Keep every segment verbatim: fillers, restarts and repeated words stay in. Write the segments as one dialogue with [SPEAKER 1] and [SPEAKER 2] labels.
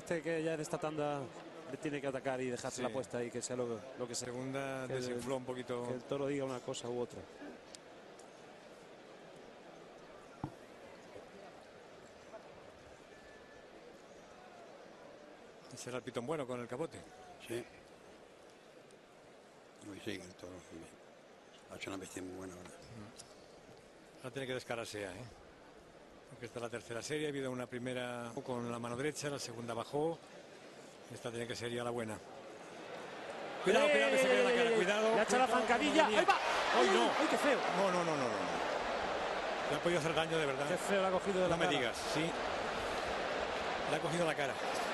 [SPEAKER 1] este que ya es de esta tanda le tiene que atacar y dejarse
[SPEAKER 2] Sí.
[SPEAKER 1] la puesta y que sea lo, lo que sea.
[SPEAKER 2] Segunda
[SPEAKER 1] que
[SPEAKER 2] desinfló
[SPEAKER 1] el,
[SPEAKER 2] un poquito.
[SPEAKER 1] Que el toro diga una cosa u otra.
[SPEAKER 2] Será el pitón bueno con el capote.
[SPEAKER 3] Sí. Uy, sí, el toro también. Ha hecho una bestia muy buena ahora.
[SPEAKER 2] Ahora tiene que descararse ya, ¿eh? Porque esta es la tercera serie. Ha habido una primera con la mano derecha, la segunda bajó. Esta tiene que ser ya la buena. Cuidado,
[SPEAKER 1] ¡Eh!
[SPEAKER 2] cuidado, que se quede la cara. Cuidado.
[SPEAKER 1] Le ha hecho la
[SPEAKER 2] cuidado,
[SPEAKER 1] zancadilla.
[SPEAKER 2] madre
[SPEAKER 1] ¡Ahí
[SPEAKER 2] mía.
[SPEAKER 1] va!
[SPEAKER 2] ¡Ay, no!
[SPEAKER 1] ¡Ay, qué feo!
[SPEAKER 2] No, no, no, no, no. Le ha podido hacer daño de verdad.
[SPEAKER 1] Qué feo le ha cogido de
[SPEAKER 2] No
[SPEAKER 1] la
[SPEAKER 2] me
[SPEAKER 1] cara.
[SPEAKER 2] digas, sí. Le ha cogido la cara.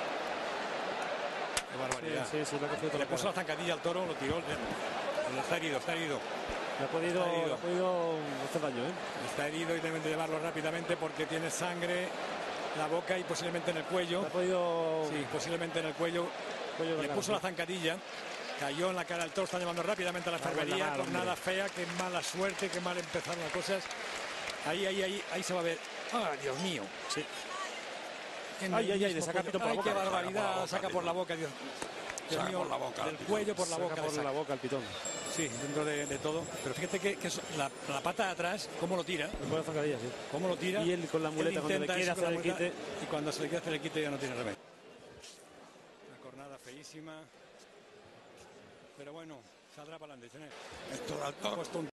[SPEAKER 2] Qué barbaridad.
[SPEAKER 1] Sí, sí, sí, le ha cogido toda
[SPEAKER 2] Le
[SPEAKER 1] la
[SPEAKER 2] puso
[SPEAKER 1] cara.
[SPEAKER 2] la zancadilla al toro, lo tiró. Le- Está herido, está herido.
[SPEAKER 1] Le ha podido,
[SPEAKER 2] Está herido.
[SPEAKER 1] le ha podido hacer daño, ¿eh?
[SPEAKER 2] Está herido y deben de llevarlo rápidamente porque tiene sangre en la boca y posiblemente en el cuello.
[SPEAKER 1] Le ha podido...
[SPEAKER 2] Sí, posiblemente en el cuello.
[SPEAKER 1] cuello de
[SPEAKER 2] Le
[SPEAKER 1] la
[SPEAKER 2] puso
[SPEAKER 1] cara,
[SPEAKER 2] la zancadilla. Cayó en la cara del toro, está llevando rápidamente a la
[SPEAKER 1] Cago en la
[SPEAKER 2] enfermería.
[SPEAKER 1] mar, hombre.
[SPEAKER 2] Jornada fea, qué mala suerte, qué mal empezaron las cosas. Ahí, ahí, ahí, ahí se va a ver. ¡Ah, Dios mío!
[SPEAKER 1] Sí.
[SPEAKER 2] En
[SPEAKER 1] Ay,
[SPEAKER 2] el
[SPEAKER 1] ay, ay, le
[SPEAKER 2] mismo
[SPEAKER 1] saca el
[SPEAKER 2] cuello.
[SPEAKER 1] pito por la
[SPEAKER 2] Ay,
[SPEAKER 1] boca.
[SPEAKER 2] qué barbaridad,
[SPEAKER 3] Saca
[SPEAKER 2] saca
[SPEAKER 3] por
[SPEAKER 2] por
[SPEAKER 3] la
[SPEAKER 2] la
[SPEAKER 3] boca,
[SPEAKER 2] boca, Dios. Dios
[SPEAKER 3] Saca
[SPEAKER 2] mío,
[SPEAKER 3] por la boca,
[SPEAKER 2] del
[SPEAKER 3] pitón.
[SPEAKER 2] cuello por la
[SPEAKER 1] Saca
[SPEAKER 2] boca.
[SPEAKER 1] por
[SPEAKER 2] le saca.
[SPEAKER 1] la boca el pitón.
[SPEAKER 2] Sí, dentro de, de todo. Pero fíjate que, que eso- la, la pata de atrás, cómo lo tira.
[SPEAKER 1] Le pone la zancadilla, sí.
[SPEAKER 2] ¿Cómo lo tira?
[SPEAKER 1] Y él con la muleta, cuando le
[SPEAKER 2] intenta
[SPEAKER 1] quiere
[SPEAKER 2] eso con
[SPEAKER 1] hacer
[SPEAKER 2] la
[SPEAKER 1] el
[SPEAKER 2] muleta,
[SPEAKER 1] quite.
[SPEAKER 2] Y cuando se le quiere hacer el quite ya no tiene remedio. Una cornada feísima. Pero bueno, saldrá para adelante.
[SPEAKER 3] Esto da el toro.
[SPEAKER 2] Ha puesto un